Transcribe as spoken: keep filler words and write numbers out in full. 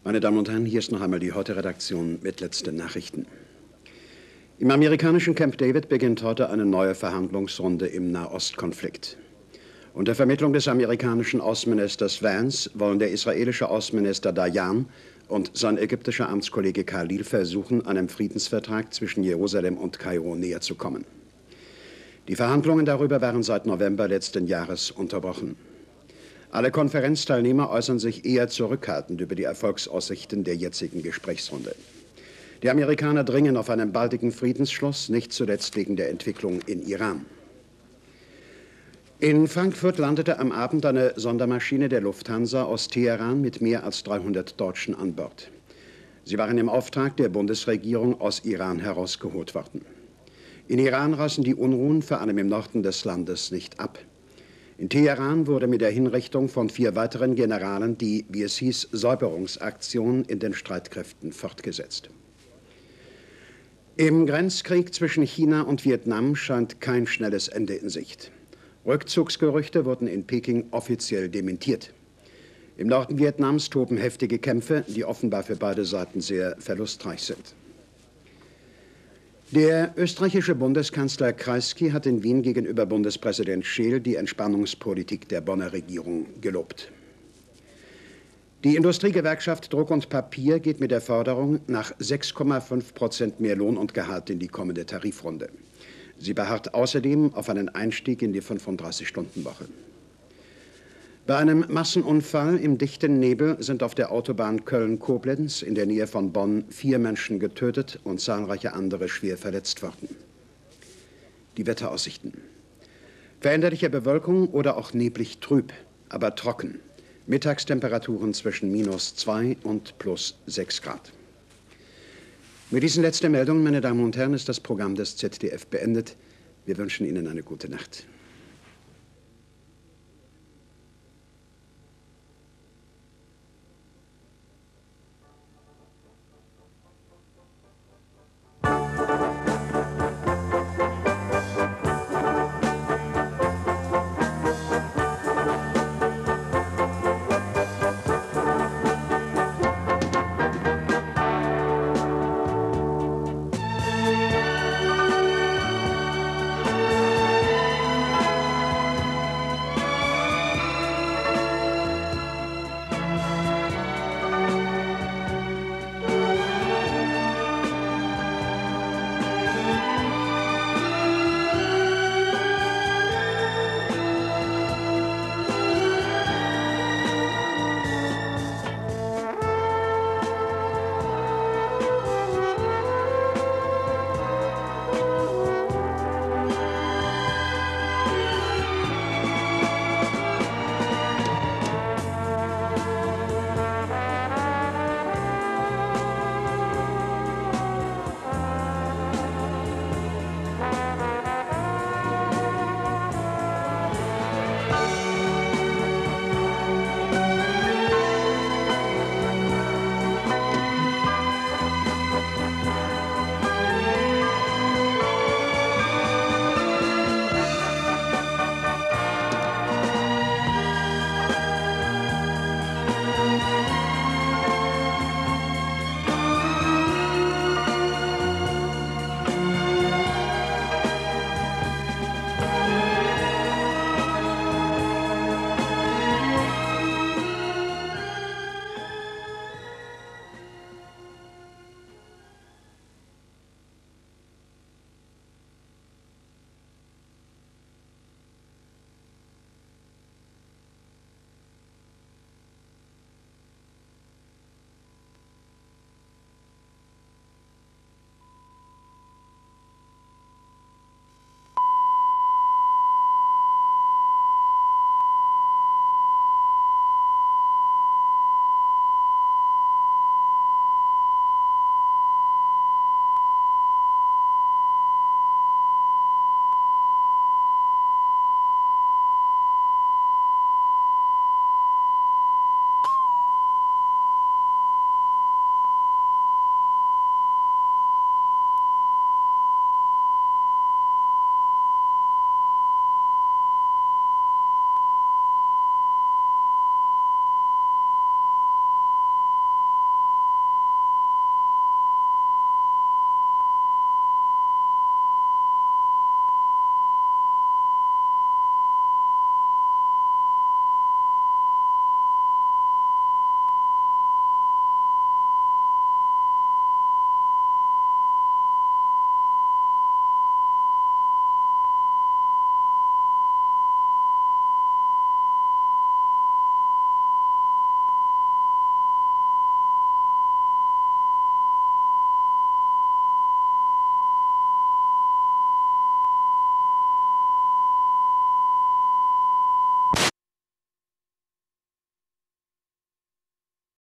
Meine Damen und Herren, hier ist noch einmal die Heute-Redaktion mit letzten Nachrichten. Im amerikanischen Camp David beginnt heute eine neue Verhandlungsrunde im Nahostkonflikt. Unter Vermittlung des amerikanischen Außenministers Vance wollen der israelische Außenminister Dayan und sein ägyptischer Amtskollege Khalil versuchen, einem Friedensvertrag zwischen Jerusalem und Kairo näher zu kommen. Die Verhandlungen darüber waren seit November letzten Jahres unterbrochen. Alle Konferenzteilnehmer äußern sich eher zurückhaltend über die Erfolgsaussichten der jetzigen Gesprächsrunde. Die Amerikaner dringen auf einen baldigen Friedensschluss, nicht zuletzt wegen der Entwicklung in Iran. In Frankfurt landete am Abend eine Sondermaschine der Lufthansa aus Teheran mit mehr als dreihundert Deutschen an Bord. Sie waren im Auftrag der Bundesregierung aus Iran herausgeholt worden. In Iran reißen die Unruhen, vor allem im Norden des Landes, nicht ab. In Teheran wurde mit der Hinrichtung von vier weiteren Generalen die, wie es hieß, Säuberungsaktion in den Streitkräften fortgesetzt. Im Grenzkrieg zwischen China und Vietnam scheint kein schnelles Ende in Sicht. Rückzugsgerüchte wurden in Peking offiziell dementiert. Im Norden Vietnams toben heftige Kämpfe, die offenbar für beide Seiten sehr verlustreich sind. Der österreichische Bundeskanzler Kreisky hat in Wien gegenüber Bundespräsident Scheel die Entspannungspolitik der Bonner Regierung gelobt. Die Industriegewerkschaft Druck und Papier geht mit der Forderung nach sechs Komma fünf Prozent mehr Lohn und Gehalt in die kommende Tarifrunde. Sie beharrt außerdem auf einen Einstieg in die fünfunddreißig-Stunden-Woche. Bei einem Massenunfall im dichten Nebel sind auf der Autobahn Köln-Koblenz in der Nähe von Bonn vier Menschen getötet und zahlreiche andere schwer verletzt worden. Die Wetteraussichten. Veränderliche Bewölkung oder auch neblig trüb, aber trocken. Mittagstemperaturen zwischen minus zwei und plus sechs Grad. Mit diesen letzten Meldungen, meine Damen und Herren, ist das Programm des Z D F beendet. Wir wünschen Ihnen eine gute Nacht.